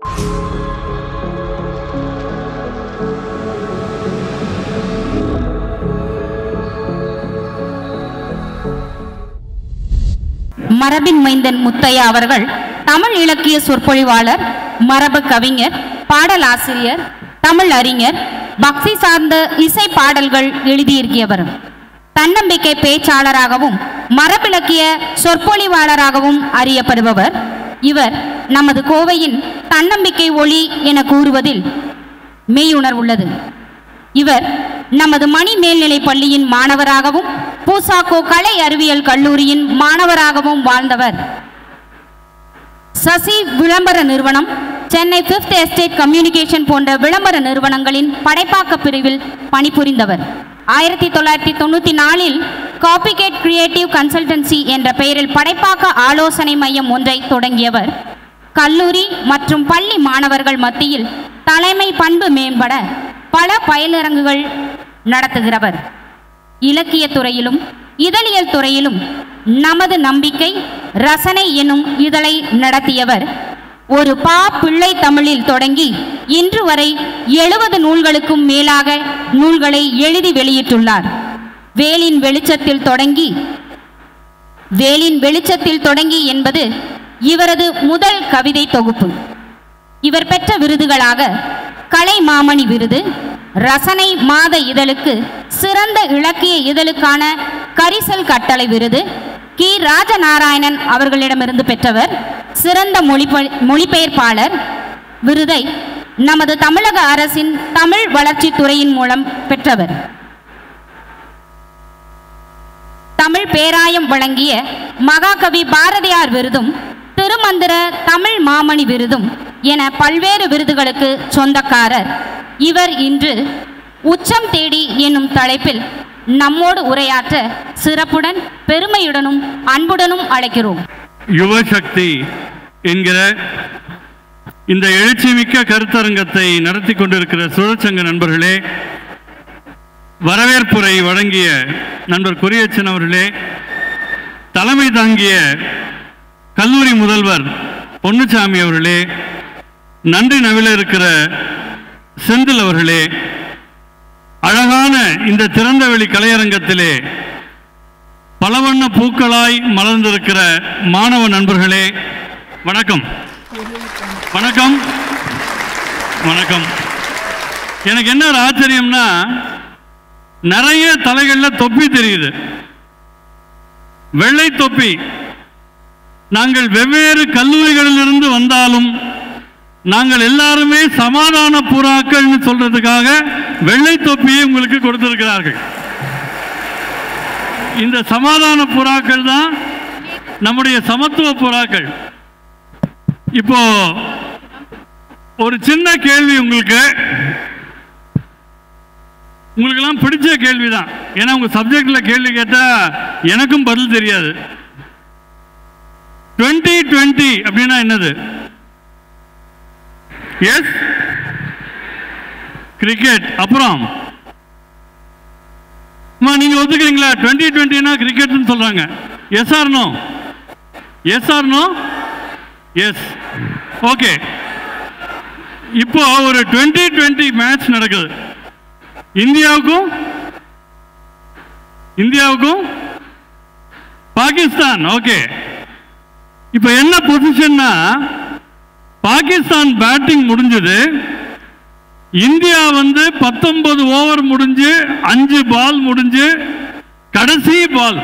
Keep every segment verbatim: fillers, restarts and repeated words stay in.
மரபின் மைந்தன் முத்தையா அவர்கள் தமிழ் இலக்கிய சொற்பொழிவாளர், மரபு கவிஞர், பாடலாசிரியர், தமிழ் அறிஞர், பக்தி சார்ந்த இசை பாடல்கள் எழுதியிருக்கியவர். தன்னம்பிக்கை பேச்சாளராகவும் மரபிலக்கிய சொற்பொழிவாளராகவும் அறியப்படுபவர். இவர் நமது கோவையின் தன்னம்பிக்கை ஒளி என கூறுவதில் மெய்யுணர்வுள்ளது. இவர் நமது மணி மேல்நிலைப் பள்ளியின் மாணவராகவும் பூசாக்கோ கலை அறிவியல் கல்லூரியின் மாணவராகவும் வாழ்ந்தவர். சசி விளம்பர நிறுவனம், சென்னை ஃபிஃப்த் எஸ்டேட் கம்யூனிகேஷன் போன்ற விளம்பர நிறுவனங்களின் படைப்பாக்க பிரிவில் பணிபுரிந்தவர். ஆயிரத்தி தொள்ளாயிரத்தி தொண்ணூற்றி நாலில் காப்பிகேட் கிரியேட்டிவ் கன்சல்டன்சி என்ற பெயரில் படைப்பாக்க ஆலோசனை மையம் ஒன்றை தொடங்கியவர். கல்லூரி மற்றும் பள்ளி மாணவர்கள் மத்தியில் தலைமை பண்பு மேம்பட பல பயிலரங்குகள் நடத்துகிறவர். இலக்கிய துறையிலும் இதழியல் துறையிலும் நமது நம்பிக்கை ரசனை எனும் இதழை நடத்தியவர். ஒரு பா பிள்ளை தமிழில் தொடங்கி இன்று வரை எழுபது நூல்களுக்கும் மேலாக நூல்களை எழுதி வெளியிட்டுள்ளார். வேலின் வெளிச்சத்தில் தொடங்கி வேலின் வெளிச்சத்தில் தொடங்கி என்பது இவரது முதல் கவிதை தொகுப்பு. இவர் பெற்ற விருதுகளாக கலை மாமணி விருது, ரசனை மாத இதழுக்கு சிறந்த இலக்கிய இதழுக்கான கரிசல் கட்டளை விருது, கி ராஜநாராயணன் அவர்களிடமிருந்து பெற்றவர். சிறந்த மொழிபெ மொழிபெயர்ப்பாளர் விருதை நமது தமிழக அரசின் தமிழ் வளர்ச்சி துறையின் மூலம் பெற்றவர். தமிழ் பேராயம் வழங்கிய மகாகவி பாரதியார் விருதும் திருமந்திர தமிழ் மாமணி விருதும் என பல்வேறு விருதுகளுக்கு சொந்தக்காரர். இவர் இன்று உச்சம் தேடி என்னும் தலைப்பில் நம்மோடு உரையாற்ற சிறப்புடன் பெருமையுடனும் அன்புடனும் அழைக்கிறோம். யுவசக்தி என்கிற இந்த எழுச்சிமிக்க கருத்தரங்கத்தை நடத்தி கொண்டிருக்கிற சுழற்சங்க நண்பர்களே, வரவேற்புரை வழங்கிய நண்பர் குரியச்சன் அவர்களே, தலைமை தாங்கிய கல்லூரி முதல்வர் பொன்னுச்சாமி அவர்களே, நன்றி நவில இருக்கிற செந்தில் அவர்களே, அழகான இந்த திறந்தவெளி கலையரங்கத்திலே பலவண்ண பூக்களாய் மலர்ந்திருக்கிற மாணவ நண்பர்களே, வணக்கம் வணக்கம் வணக்கம். எனக்கு என்ன ஒரு ஆச்சரியம்னா, நிறைய தலைகளில் தொப்பி தெரியுது, வெள்ளை தொப்பி. நாங்கள் வெவ்வேறு கல்லூரிகளிலிருந்து வந்தாலும் நாங்கள் எல்லாருமே சமாதான புறாக்கள் சொல்றதுக்காக வெள்ளை தொப்பியை உங்களுக்கு கொடுத்திருக்கிறார்கள். இந்த சமாதான புறாக்கள் தான் நம்முடைய சமத்துவ புறாக்கள். இப்போ ஒரு சின்ன கேள்வி உங்களுக்கு, உங்களுக்கெல்லாம் பிடிச்ச கேள்விதான். ஏன்னா உங்க சப்ஜெக்ட்ல கேள்வி கேட்டா எனக்கும் பதில் தெரியாது. டுவெண்ட்டி டுவெண்ட்டி அப்படின்னா என்னது? Yes, cricket. அப்புறம் நீங்க ஒத்துக்கிறீங்களா? டுவெண்ட்டி டுவெண்ட்டினா கிரிக்கெட்னு சொல்றாங்க. Yes or no? Yes or no? Yes. Okay. இப்போ ஒரு டுவெண்ட்டி டுவெண்ட்டி மேட்ச் நடக்குது. இந்தியாவுக்கும் இந்தியாவுக்கும் பாகிஸ்தான். ஓகே. இப்போ என்ன பொசிஷன்னா, பாகிஸ்தான் பேட்டிங் முடிஞ்சது, இந்தியா வந்து பத்தொன்பது ஓவர் முடிஞ்சு அஞ்சு பால் முடிஞ்சு கடைசி பால்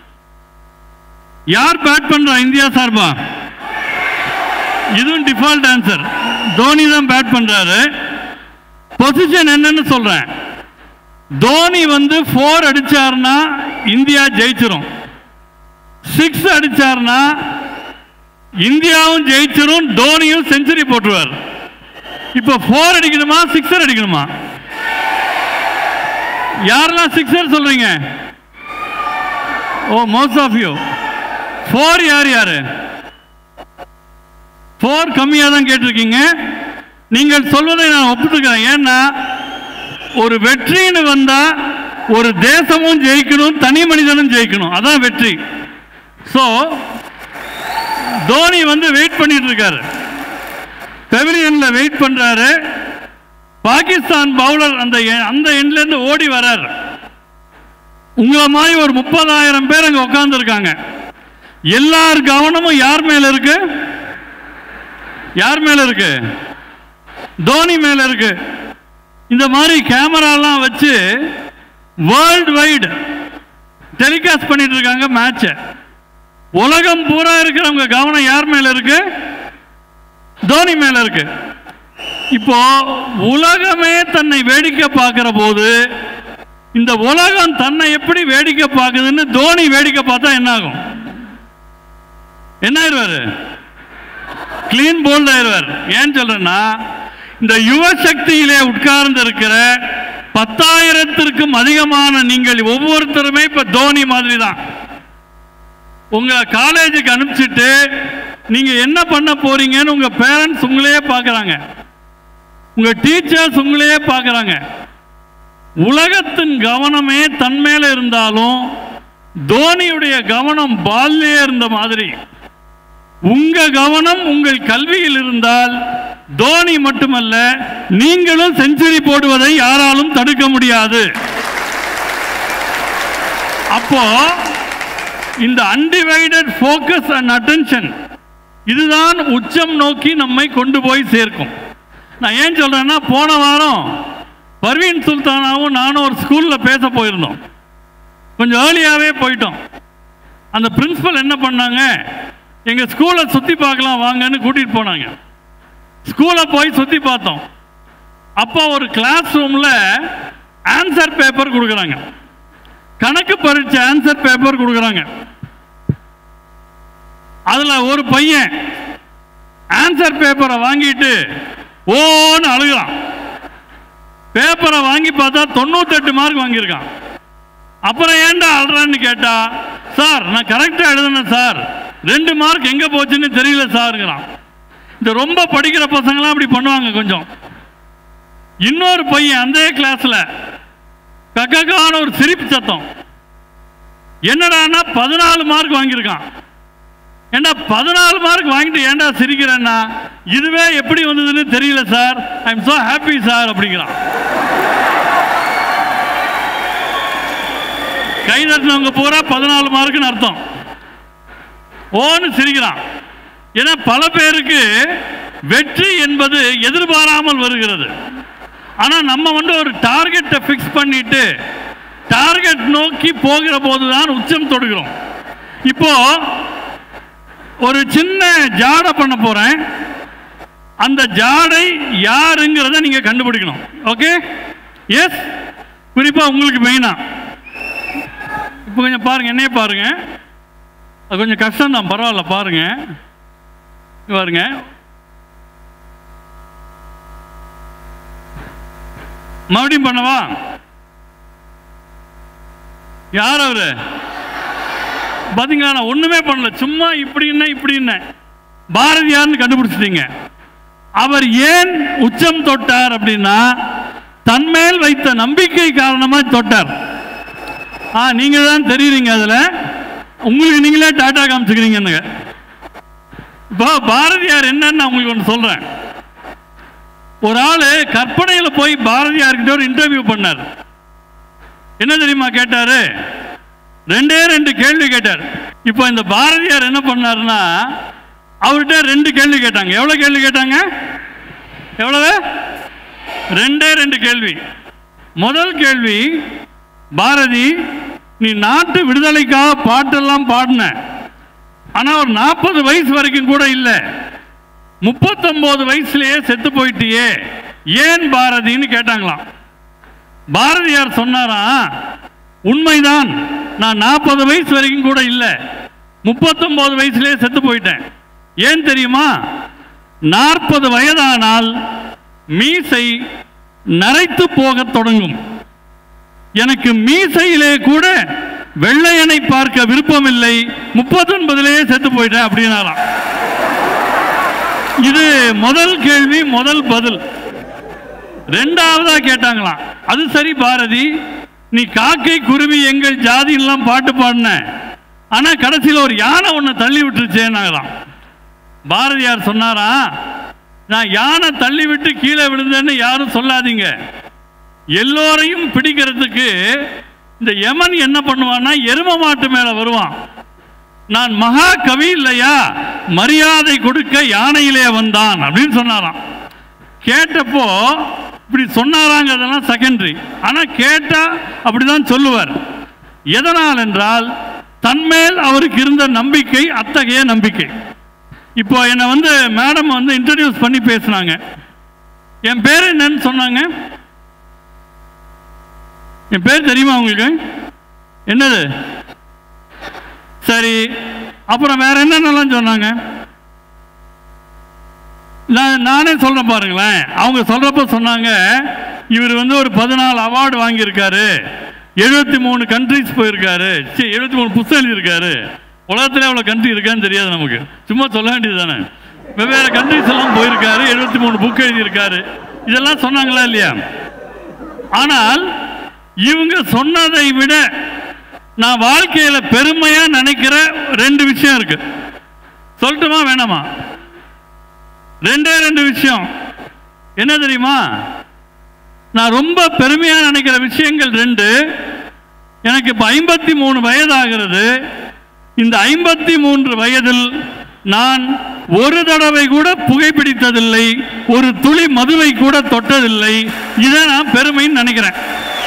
யார் பேட் பண்றா? இந்தியா சார்பா? இதுவும் டிஃபால்ட் ஆன்சர், தோனி தான் பேட் பண்றாரு. பொசிஷன் என்னன்னு சொல்றேன். தோனி வந்து போர் அடிச்சார்னா இந்தியா ஜெயிச்சிரும், சிக்ஸ் அடிச்சார்னா இந்தியாவும் ஜெயிச்சிரும், தோனியும் செஞ்சுரி போட்டுருவார். இப்போ போர் அடிக்கணுமா சிக்ஸர் அடிக்கணுமா? யாரெல்லாம் சிக்ஸர் சொல்றீங்க? Oh, most of you. Four யார் யாரு? போர் கம்மியாக தான் கேட்டிருக்கீங்க. நீங்கள் சொல்வதை நான் ஒப்புத்துக்கிறேன். ஏன்னா ஒரு வெற்றின்னு வந்தா ஒரு தேசமும் ஜெயிக்கணும், தனி மனிதனும் ஜெயிக்கணும், அதான் வெற்றி. ஸோ தோனி வந்து வெயிட் பண்ணிட்டு இருக்காரு. பெவிலியன்ல வெயிட் பண்றாரு. பாகிஸ்தான் பவுலர் அந்த அந்த எண்ட்ல இருந்து ஓடி வர்றார். உங்களை மாதிரி ஒரு முப்பதாயிரம் பேர் அங்க உட்கார்ந்து இருக்காங்க. எல்லார் கவனமும் யார் மேல இருக்கு? யார் மேல இருக்கு? தோனி மேல இருக்கு. இந்த மாதிரி கேமராலாம் வச்சு வேர்ல்டு வைடு டெலிகாஸ்ட் பண்ணிட்டு இருக்காங்க மேட்சை. உலகம் பூரா இருக்கிறவங்க கவனம் யார் மேல இருக்கு? தோனி மேல இருக்கு. இப்போ உலகமே தன்னை வேடிக்கை பார்க்கிற போது இந்த உலகம் தன்னை எப்படி வேடிக்கை பார்க்குதுன்னு தோனி வேடிக்கை பார்த்தா என்ன ஆகும்? என்ன ஆயிடுவாரு? கிளீன் போல்ட் ஆயிடுவார். ஏன் சொல்றேன்னா, இந்த யுவசக்தியிலே உட்கார்ந்து இருக்கிற பத்தாயிரத்திற்கும் அதிகமான நீங்கள் ஒவ்வொருத்தருமே இப்ப தோனி மாதிரி தான். உங்க காலேஜுக்கு அனுப்பிச்சிட்டு நீங்க என்ன பண்ண போறீங்கன்னு உங்க பேரண்ட்ஸ் உங்களையே பார்க்கறாங்க, உங்க டீச்சர்ஸ் உங்களையே பார்க்கறாங்க. உலகத்தின் கவனமே தன் மேல இருந்தாலும் தோனியுடைய கவனம் பால்லே இருந்த மாதிரி உங்க கவனம் உங்கள் கல்வியில் இருந்தால் தோனி மட்டுமல்ல, நீங்களும் செஞ்சுரி போடுவதை யாராலும் தடுக்க முடியாது. அப்போ இந்த அன்டிவைடட் ஃபோக்கஸ் அண்ட் அட்டென்ஷன் இதுதான் உச்சம் நோக்கி நம்மை கொண்டு போய் சேர்க்கும். நான் ஏன் சொல்றேன்னா, போன வாரம் பர்வீன் சுல்தானாவும் நானும் ஒரு ஸ்கூல்ல பேச போயிருந்தோம். கொஞ்சம் ஏர்லியாவே போயிட்டோம். அந்த பிரின்சிபல் என்ன பண்ணாங்க, எங்க ஸ்கூலை சுத்தி பார்க்கலாம் வாங்கன்னு கூட்டிட்டு போனாங்க. ஸ்கூலை போய் சுத்தி பார்த்தோம். அப்போ ஒரு கிளாஸ் ரூம்ல ஆன்சர் பேப்பர் கொடுக்குறாங்க, கணக்கு பரீட்சை ஆன்சர் பேப்பர் கொடுக்குறாங்க. அதுல ஒரு பையன் ஆன்சர் பேப்பரை வாங்கிட்டு ஓன்னு அழுகிறான். பேப்பரை வாங்கி பார்த்தா தொண்ணூத்தி எட்டு மார்க் வாங்கியிருக்கான். அப்புறம் ஏன்டா அழுறான்னு கேட்டா, சார் நான் கரெக்டா எழுதுனேன் சார், ரெண்டு மார்க் எங்க போச்சுன்னு தெரியல சார்ங்கிறான். இந்த ரொம்ப படிக்கிற பசங்களாம் அப்படி பண்ணுவாங்க கொஞ்சம். இன்னொரு பையன் அந்த கிளாஸ்ல கக்கான ஒரு சிரிப்பு சத்தம். என்னடான்னா பதினாலு மார்க் வாங்கியிருக்கான். ஏண்டா பதினாலு மார்க் வாங்கிட்டு ஏண்டா சிரிக்கிறேன்னா, இதுவே எப்படி வந்ததுன்னு தெரியல சார், I am so happy sir அப்படிங்கிறான். கை தட்டினவங்க பூரா பதினாலு மார்க்குன்னு அர்த்தம். ஓன்னு சிரிக்கிறான். ஏன்னா பல பேருக்கு வெற்றி என்பது எதிர்பாராமல் வருகிறது. ஆனா நம்ம வந்து ஒரு டார்கெட்டை பிக்ஸ் பண்ணிட்டு டார்கெட் நோக்கி போகிற போதுதான் உச்சம் தொடுகிறோம். இப்போ ஒரு சின்ன ஜாடை பண்ண போறேன். அந்த ஜாடை யாருங்கிறத நீங்க கண்டுபிடிக்கணும். ஓகே? எஸ், குறிப்பா உங்களுக்கு மெயினா இப்போ கொஞ்சம் பாருங்க, என்னையே பாருங்க. அது கொஞ்சம் கஷ்டம் தான், பரவாயில்ல பாருங்க. பாருங்க, மறுபடியும் பண்ணவா? யார் அவரு? பாத்தீங்களா, நான் ஒண்ணுமே பண்ணல, சும்மா இப்படி என்ன இப்படி என்ன பாரதியார்னு கண்டுபிடிச்சிட்டீங்க. அவர் ஏன் உச்சம் தொட்டார் அப்படின்னா, தன்மேல் வைத்த நம்பிக்கை காரணமா தொட்டார். ஆ நீங்க தான் தெரியுறீங்க, அதுல உங்களுக்கு நீங்களே டாடா காமிச்சுக்கிறீங்க. இப்போ பாரதியார் என்னன்னு உங்களுக்கு ஒன்று சொல்றேன். ஒரு ஆளு கற்பனையில போய் பாரதியார்கிட்ட ஒரு இன்டர்வியூ பண்ணார். என்ன தெரியுமா கேட்டாரு? ரெண்டே ரெண்டு கேள்வி கேட்டார். இப்போ இந்த பாரதியார் என்ன பண்ணாருன்னா, அவர்கிட்ட ரெண்டு கேள்வி கேட்டாங்க. எவ்வளவு கேள்வி கேட்டாங்க? எவ்வளவு? ரெண்டே ரெண்டு கேள்வி. முதல் கேள்வி, பாரதி நீ நாட்டு விடுதலைக்காக பாட்டெல்லாம் பாடின, ஆனா ஒரு நாற்பது வயசு வரைக்கும் கூட இல்லை, முப்பத்தொன்பது வயசுலயே செத்து போயிட்டியே, ஏன் பாரதின்னு கேட்டாங்களாம். பாரதியார் சொன்னாரா, உண்மைதான், நான் நாற்பது வயசு வரைக்கும் கூட இல்லை, முப்பத்தொன்பது வயசுலயே செத்து போயிட்டேன். ஏன் தெரியுமா? நாற்பது வயதானால் மீசை நரைத்து போக தொடங்கும். எனக்கு மீசையிலே கூட வெள்ளையனை பார்க்க விருப்பம் இல்லை, முப்பத்தி ஒன்பதுலேயே செத்து போயிட்டேன் அப்படின்னாராம். இது முதல் கேள்வி, முதல் பதில். ரெண்டாவதா கேட்டாங்களாம், அது சரி பாரதி, நீ காக்கை குருவி எங்கள் ஜாதி எல்லாம் பாட்டு பாடின, ஆனா கடைசியில் ஒரு யானை ஒன்று தள்ளி விட்டுருச்சேன்னாங்களாம். பாரதியார் சொன்னாரா, நான் யானை தள்ளி விட்டு கீழே விழுந்தேன்னு யாரும் சொல்லாதீங்க. எல்லோரையும் பிடிக்கிறதுக்கு இந்த யமன் என்ன பண்ணுவான்னா எரும மாட்டு மேல வருவான். நான் மகா கவி இல்லையா, மரியாதை கொடுக்க யானையிலே வந்தான் அப்படின்னு சொன்னாராம். கேட்டப்போ இப்படி சொன்னாராங்கிறதெல்லாம் செகண்டரி, ஆனால் கேட்டால் அப்படிதான் சொல்லுவார். எதனால் என்றால் தன்மேல் அவருக்கு இருந்த நம்பிக்கை அத்தகைய நம்பிக்கை. இப்போ என்னை வந்து மேடம் வந்து இன்ட்ரடியூஸ் பண்ணி பேசினாங்க. என் பேர் என்னன்னு சொன்னாங்க. என் பேர் தெரியுமா உங்களுக்கு? என்னது? சரி, அப்புறம் வேற என்னென்னலாம் சொன்னாங்க? நான் நானே சொல்றேன் பாருங்களேன். அவங்க சொல்றப்ப சொன்னாங்க, இவர் வந்து ஒரு பதினாலு அவார்டு வாங்கியிருக்காரு, எழுபத்தி மூணு கண்ட்ரிஸ் போயிருக்காரு, எழுபத்தி மூணு புத்தகம் எழுதியிருக்காரு. உலகத்தில் எவ்வளோ கண்ட்ரி இருக்கான்னு தெரியாது நமக்கு, சும்மா சொல்ல வேண்டியது தானே. வெவ்வேறு கண்ட்ரிஸ் எல்லாம் போயிருக்காரு, எழுபத்தி மூணு புக் எழுதியிருக்காரு. இதெல்லாம் சொன்னாங்களா இல்லையா? ஆனால் இவங்க சொன்னதை விட நான் வாழ்க்கையில் பெருமையா நினைக்கிற ரெண்டு விஷயம் இருக்கு. சொல்லட்டுமா வேணாமா? ரெண்டே ரெண்டு விஷயம். என்ன தெரியுமா? நான் ரொம்ப பெருமையா நினைக்கிற விஷயங்கள் ரெண்டு. எனக்கு இப்ப ஐம்பத்தி மூணு வயதாகிறது. இந்த ஐம்பத்தி மூன்று வயதில் நான் ஒரு தடவை கூட புகைப்பிடித்ததில்லை, ஒரு துளி மதுவை கூட தொட்டதில்லை. இதை நான் பெருமைன்னு நினைக்கிறேன்.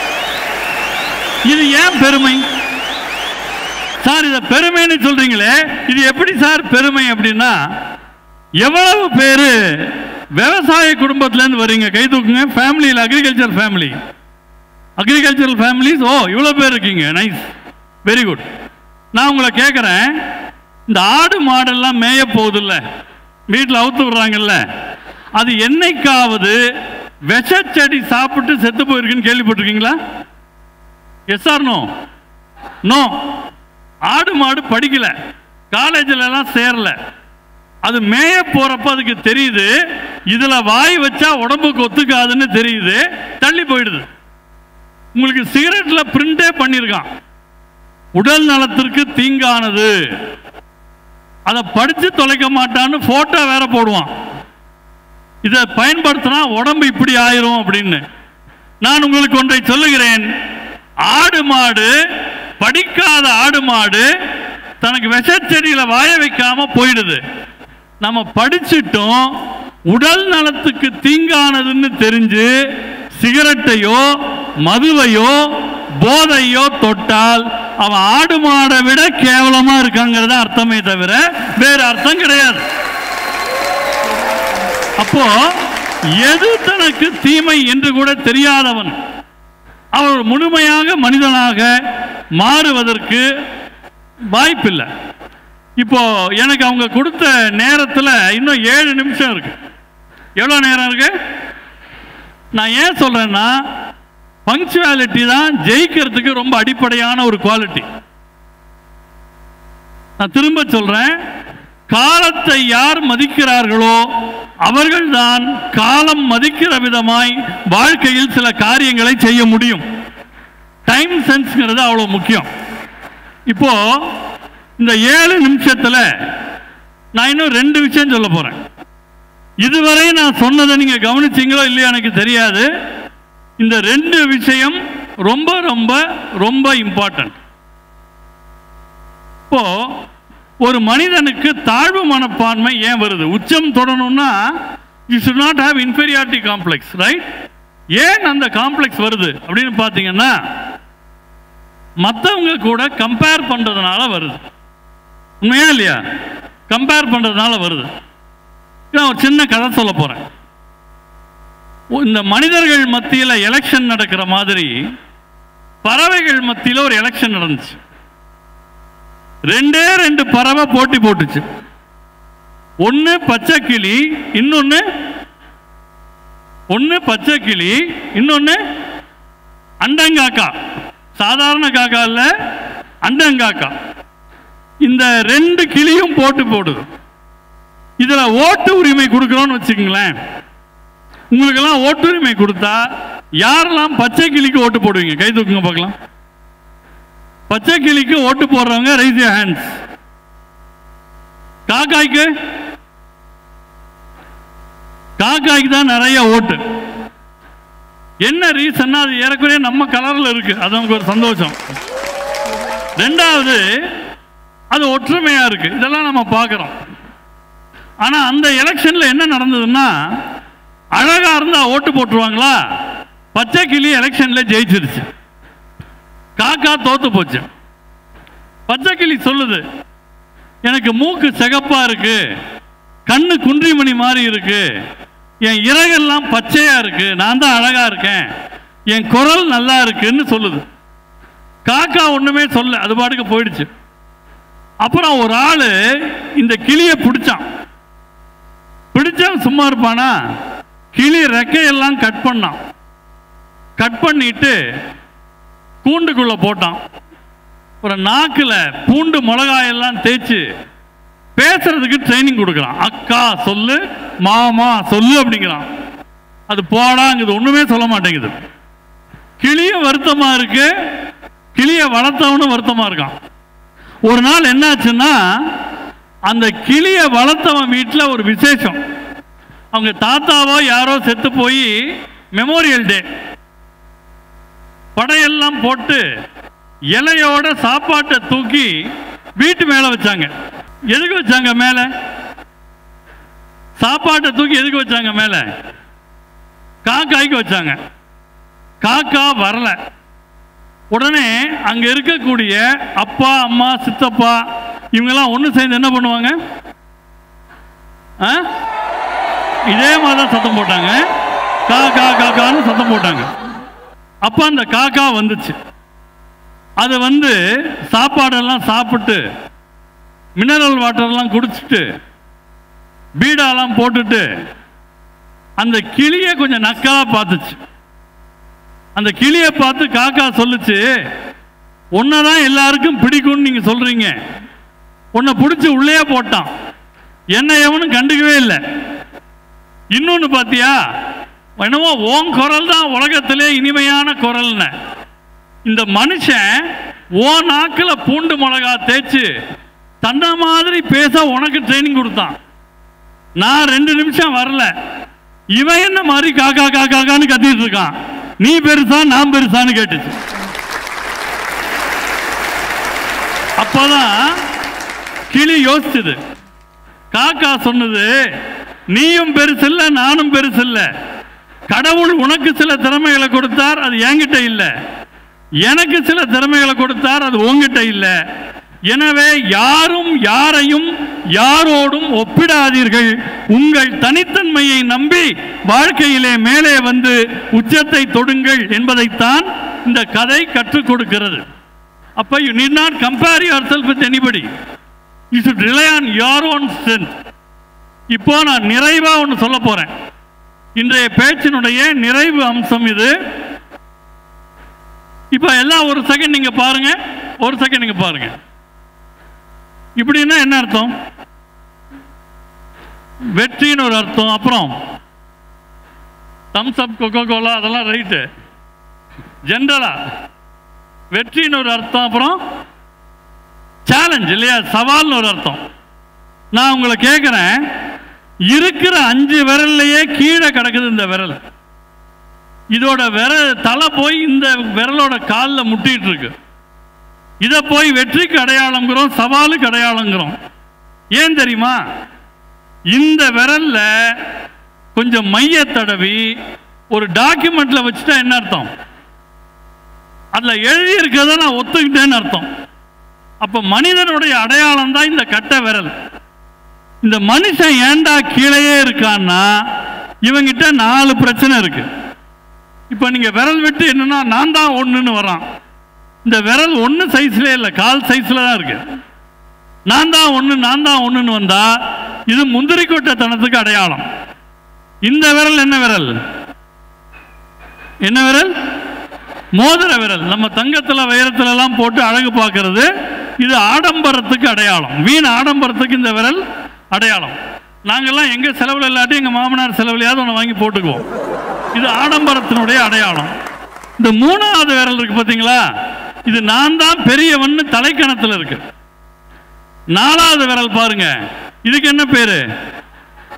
இது ஏன் பெருமை சார்? இதை பெருமைன்னு சொல்றீங்களே, இது எப்படி சார் பெருமை அப்படின்னா, எவ்வளவு பேரு விவசாய குடும்பத்திலேருந்து வரீங்க? கை தூக்குங்க. ஃபேமிலியில் அக்ரிகல்ச்சர் ஃபேமிலி, அக்ரிகல்ச்சரல் ஃபேமிலிஸ். ஓ, இவ்வளோ பேர் இருக்கீங்க, நைஸ், வெரி குட். நான் உங்களை கேட்குறேன், இந்த ஆடு மாடெல்லாம் மேய போகுதில்ல, வீட்டில் அவுத்து விடுறாங்கல்ல, அது என்னைக்காவது விஷச்செடி சாப்பிட்டு செத்து போயிருக்குன்னு கேள்விப்பட்டிருக்கீங்களா? Yes or no? நோ. ஆடு மாடு படிக்கல, காலேஜில் எல்லாம் சேரல, அது மேய போறப்ப அதுக்கு தெரியுது இதுல வாய் வச்சா உடம்புக்கு ஒத்துக்காதுன்னு தெரியுது, தள்ளி போயிடுது. உங்களுக்கு சிகரெட்ல பிரிண்டே பண்ணிருக்கான், உடல் நலத்திற்கு தீங்கானது, அதை படிச்சு தொலைக்க மாட்டான்னு போட்டோ வேற போடுவான். இதை பயன்படுத்தினா உடம்பு இப்படி ஆயிரும் அப்படின்னு. நான் உங்களுக்கு ஒன்றை சொல்லுகிறேன், ஆடு மாடு, படிக்காத ஆடு மாடு தனக்கு விஷச்செடியில வாய வைக்காம போயிடுது. நம்ம படிச்சுட்டோம், உடல் நலத்துக்கு தீங்கானதுன்னு தெரிஞ்சு சிகரெட்டையோ மதுவையோ போதையோ தொட்டால் அவன் ஆடு மாடை விட கேவலமா இருக்காங்கிறத அர்த்தமே தவிர வேற அர்த்தம் கிடையாது. அப்போ எது தனக்கு தீமை என்று கூட தெரியாதவன் அவர் முழுமையாக மனிதனாக மாறுவதற்கு வாய்ப்பில்லை. இப்போ எனக்கு அவங்க கொடுத்த நேரத்தில் இன்னும் ஏழு நிமிஷம் இருக்கு. எவ்வளோ நேரம் இருக்கு? நான் ஏன் சொல்றேன்னா, பங்க்சுவாலிட்டி தான் ஜெயிக்கிறதுக்கு ரொம்ப அடிப்படையான ஒரு குவாலிட்டி. நான் திரும்ப சொல்றேன், காலத்தை யார் மதிக்கிறார்களோ அவர்கள்தான் காலம் மதிக்கிற விதமாய் வாழ்க்கையில் சில காரியங்களை செய்ய முடியும். டைம் சென்ஸ்ங்கிறது அவ்வளவு முக்கியம். இப்போ இந்த ஏழு நிமிஷத்துல நான் இன்னும் ரெண்டு விஷயம் சொல்ல போறேன். இதுவரை நான் சொன்னதை நீங்க கவனிச்சீங்களோ இல்லையோ எனக்கு தெரியாது. இந்த ரெண்டு விஷயம் ரொம்ப ரொம்ப ரொம்ப இம்பார்ட்டன்ட். இப்போ ஒரு மனிதனுக்கு தாழ்வு மனப்பான்மை ஏன் வருது? உச்சம் தொடணும்னா you should not have inferiority complex, right? ஏன் அந்த காம்ப்ளெக்ஸ் வருது அப்படின்னு பார்த்தீங்கன்னா, மற்றவங்க கூட கம்பேர் பண்றதுனால வருது. உண்மையா இல்லையா? கம்பேர் பண்றதுனால வருது. நான் ஒரு சின்ன கதை சொல்ல போறேன். இந்த மனிதர்கள் மத்தியில் எலெக்ஷன் நடக்கிற மாதிரி பறவைகள் மத்தியில் ஒரு எலெக்ஷன் நடந்துச்சு. ரெண்டே ரெண்டு பறவை போட்டி போட்டுச்சு. ஒன்னு பச்சை கிளி, இன்னொன்னு ஒன்னு பச்சை கிளி, இன்னொன்னு அண்டங்காக்கா. சாதாரண காக்கா இல்ல, அண்டங்காக்கா. இந்த ரெண்டு கிளியும் போட்டு போடுது. இதுல ஓட்டு உரிமை கொடுக்கிறோம்னு வச்சுக்கங்களேன். உங்களுக்கெல்லாம் ஓட்டு உரிமை கொடுத்தா யாரெல்லாம் பச்சை கிளிக்கு ஓட்டு போடுவீங்க? கை தூக்குங்க பார்க்கலாம். பச்சை கிளிக்கு ஓட்டு போடுறவங்க ரைஸ் யுவர் ஹேண்ட்ஸ். காக்காய்க்கு காக்காய்க்கு தான் நிறைய ஓட்டு. என்ன ரீசன்னா அது ஏறக்குறைய நம்ம கலரில் இருக்கு, அது நமக்கு ஒரு சந்தோஷம். ரெண்டாவது அது ஒற்றுமையா இருக்கு, இதெல்லாம் நம்ம பார்க்குறோம். ஆனால் அந்த எலெக்ஷனில் என்ன நடந்ததுன்னா, அழகா இருந்தா ஓட்டு போட்டுருவாங்களா, பச்சை கிளி எலெக்ஷன்ல ஜெயிச்சிருச்சு, காக்கா தோத்து போச்சு. பச்சை கிளி சொல்லுது, எனக்கு மூக்கு சிகப்பா இருக்கு, கண்ணு குன்றிமணி மாதிரி இருக்கு, என் இறகெல்லாம் பச்சையா இருக்கு, நான் தான் அழகா இருக்கேன், என் குரல் நல்லா இருக்குன்னு சொல்லுது. காக்கா ஒண்ணுமே சொல்ல, அது பாட்டுக்கு போயிடுச்சு. அப்புறம் ஒரு ஆளு இந்த கிளியை பிடிச்சான். பிடிச்சவன் சும்மா இருப்பானா, கிளி ரெக்கையெல்லாம் கட் பண்ணான். கட் பண்ணிட்டு கூண்டுக்குள்ள போட்டான். ஒரு நாக்குல பூண்டு மிளகாயெல்லாம் தேய்ச்சி பேசுறதுக்கு ட்ரைனிங் கொடுக்குறான். அக்கா சொல்லு, மாமா சொல்லு அப்படிங்கிறான். அது போடாங்குது, ஒண்ணுமே சொல்ல மாட்டேங்குது. கிளிய வருத்தமா இருக்கு, கிளிய வளர்த்தவனும் வருத்தமா இருக்கான். ஒரு நாள் என்னாச்சுன்னா, அந்த கிளிய வளர்த்தவன் வீட்டில் ஒரு விசேஷம். அவங்க தாத்தாவோ யாரோ செத்து போய் மெமோரியல் டே, படையெல்லாம் போட்டு இலையோட சாப்பாட்டை தூக்கி வீட்டு மேல வச்சாங்க. எதுக்கு வச்சாங்க மேல? சாப்பாட்டை தூக்கி எதுக்கு வச்சாங்க மேல? காக்காய்க்கு வச்சாங்க. காக்கா வரல. உடனே அங்க இருக்கக்கூடிய அப்பா அம்மா சித்தப்பா இவங்கெல்லாம் ஒன்று சேர்ந்து என்ன பண்ணுவாங்க? இதே மாதிரிதான் சத்தம் போட்டாங்க, காக்கா காக்கான்னு சத்தம் போட்டாங்க. அப்ப அந்த காக்கா வந்துச்சு. அது வந்து சாப்பாடெல்லாம் சாப்பிட்டு மினரல் வாட்டர்லாம் குடிச்சிட்டு பீடாலாம் போட்டுட்டு அந்த கிளியை கொஞ்சம் நக்கலா பார்த்துச்சு. அந்த கிளியை பார்த்து காக்கா சொல்லுச்சு, உன்னதான் எல்லாருக்கும் பிடிக்கும்னு நீங்க சொல்றீங்க, உன்னை பிடிச்சி உள்ளே போட்டான், என்ன எவனும் கண்டுக்கவே இல்லை. இன்னொன்னு பாத்தியா, என்னவோ ஓன் குரல் தான் உலகத்திலே இனிமையான குரல்னு. இந்த மனுஷன் ஓ நாக்கில பூண்டு மிளகா தேய்ச்சு தன்ன மாதிரி பேச உனக்கு ட்ரைனிங் கொடுத்தான். நான் ரெண்டு நிமிஷம் வரல, இவன் என்ன மாதிரி காக்கா காக்கான்னு கத்திட்டு இருக்கான், நீ பெருசா நான் பெருசான்னு கேட்டுச்சு. அப்பதான் கிளி யோசிச்சது. காக்கா சொன்னது, நீயும் பெருசு இல்ல நானும் பெருசு இல்ல, கடவுள் உனக்கு சில திறமைகளை கொடுத்தார், அது என்கிட்ட இல்ல, எனக்கு சில திறமைகளை கொடுத்தார், அது உன்கிட்ட இல்ல. எனவே யாரும் யாரையும் யாரோடும் ஒப்பிடாதீர்கள், உங்கள் தனித்தன்மையை நம்பி வாழ்க்கையிலே மேலே வந்து உச்சத்தை தொடுங்கள் என்பதைத்தான் இந்த கதை கற்றுக் கொடுக்கிறது. அப்ப you need not compare yourself with anybody, you should rely on your own strength. இப்போ நான் நிறைவா ஒன்று சொல்ல போறேன். இன்றைய பேச்சினுடைய நிறைவு அம்சம் இது. இப்ப எல்லாம் ஒரு செகண்ட் நீங்க பாருங்க, ஒரு செகண்ட் நீங்க பாருங்க. இப்படின்னா என்ன அர்த்தம்? வெற்றின்னு ஒரு அர்த்தம். அப்புறம் தம்ஸ் அப் கொக்கோ கோலா அதெல்லாம் ரைட்டு, ஜென்ரலா வெற்றின்னு ஒரு அர்த்தம். அப்புறம் சேலஞ்ச் இல்லையா, சவால்னு ஒரு அர்த்தம். நான் உங்களை கேட்கிறேன், இருக்கிற அஞ்சு விரல்லையே கீழே கிடக்குது இந்த விரல், இதோட விரல் தலை போய் இந்த விரலோட காலில் முட்டிட்டு இருக்கு. இதை போய் வெற்றிக்கு அடையாளங்கிறோம், சவாலுக்கு அடையாளங்கிறோம். ஏன் தெரியுமா? இந்த விரல்ல கொஞ்சம் மைய தடவி ஒரு டாக்குமெண்ட்ல வச்சுட்டா என்ன அர்த்தம்? அதுல எழுதி இருக்கிறத நான் ஒத்துக்கிட்டேன்னு அர்த்தம். அப்ப மனிதனுடைய அடையாளம் தான் இந்த கட்டை விரல். இந்த மனுஷன் ஏண்டா கீழே இருக்கான்னா, இவங்கிட்ட நாலு பிரச்சனை இருக்கு. இப்ப நீங்க விரல் விட்டு என்னன்னா நான் தான் ஒண்ணுன்னு வரான். இந்த விரல் ஒண்ணு சைஸ்ல இல்ல, கால் சைஸ்ல தான் இருக்கு. நான் தான் ஒண்ணு நான் தான் ஒண்ணுன்னு வந்தா இது முந்திரி கொட்டைத்தனத்துக்கு அடையாளம். இந்த விரல் என்ன விரல்? என்ன விரல்? மோதிர விரல். நம்ம தங்கத்துல வைரத்துல எல்லாம் போட்டு அழகு பார்க்கறது. இது ஆடம்பரத்துக்கு அடையாளம், வீண் ஆடம்பரத்துக்கு இந்த விரல் அடையாளம். நாங்கெல்லாம் எங்க செலவுல இல்லாட்டி எங்க மாமனார் செலவுலையாவது ஒன்று வாங்கி போட்டுக்குவோம். இது ஆடம்பரத்தினுடைய அடையாளம். இந்த மூணாவது விரல் இருக்கு பாத்தீங்களா, இது நான் தான் பெரியவன்னு தலைக்கணத்துல இருக்கு. நாலாவது விரல் பாருங்க, இதுக்கு என்ன பேரு?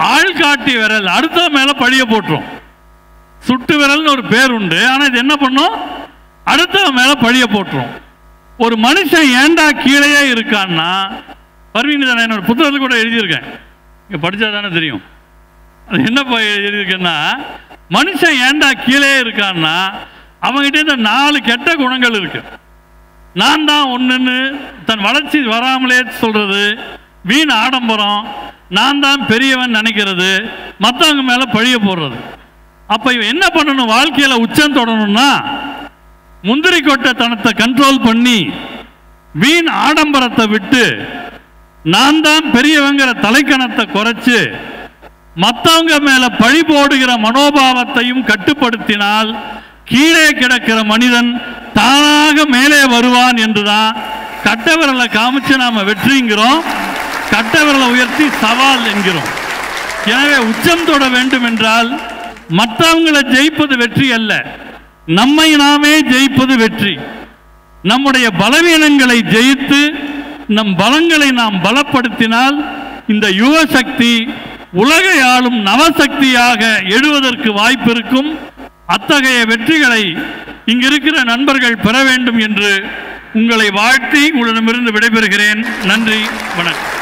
ஆள்காட்டி விரல் அடுத்த மேல பழிய போட்டுரும். சுட்டு விரல்னு ஒரு பேர் உண்டு, ஆனா இது என்ன பண்ணும், அடுத்த மேல பழிய போட்டுரும். ஒரு மனுஷன் ஏண்டா கீழே இருக்கான்னா, பர்வீன் தானே என்னோட புத்தகத்தில் கூட எழுதியிருக்கேன், இங்க படிச்சா தானே தெரியும். அது என்ன எழுதியிருக்கேன்னா, மனுஷன் ஏண்டா கீழே இருக்கான்னா அவங்ககிட்ட இந்த நாலு கெட்ட குணங்கள் இருக்கு. நான் தான் ஒன்றுன்னு தன் வளர்ச்சி வராமலே சொல்றது, வீண் ஆடம்பரம், நான் தான் பெரியவன் நினைக்கிறது, மற்றவங்க மேலே பழிய போடுறது. அப்போ இவன் என்ன பண்ணணும், வாழ்க்கையில் உச்சம் தொடரணும்னா முந்திரி கொட்டைத்தனத்தை கண்ட்ரோல் பண்ணி வீண் ஆடம்பரத்தை விட்டு நான் தான் பெரியவங்கிற தலைக்கணத்தை குறைச்சு மற்றவங்க மேல பழி போடுகிற மனோபாவத்தையும் கட்டுப்படுத்தினால் கீழே கிடக்கிற மனிதன் தானாக மேலே வருவான் என்றுதான் கட்டவிரலை காமிச்சு நாம வெற்றிங்கிறோம், கட்டவிரலை உயர்த்தி சவால் என்கிறோம். எனவே உச்சம் தொட வேண்டும் என்றால் மற்றவங்களை ஜெயிப்பது வெற்றி அல்ல, நம்மை நாமே ஜெயிப்பது வெற்றி. நம்முடைய பலவீனங்களை ஜெயித்து நம் பலங்களை நாம் பலப்படுத்தினால் இந்த யுவ சக்தி உலகை ஆளும் நவசக்தியாக எழுவதற்கு வாய்ப்பு இருக்கும். அத்தகைய வெற்றிகளை இங்கிருக்கிற நண்பர்கள் பெற வேண்டும் என்று உங்களை வாழ்த்தி உங்களிடமிருந்து விடைபெறுகிறேன். நன்றி, வணக்கம்.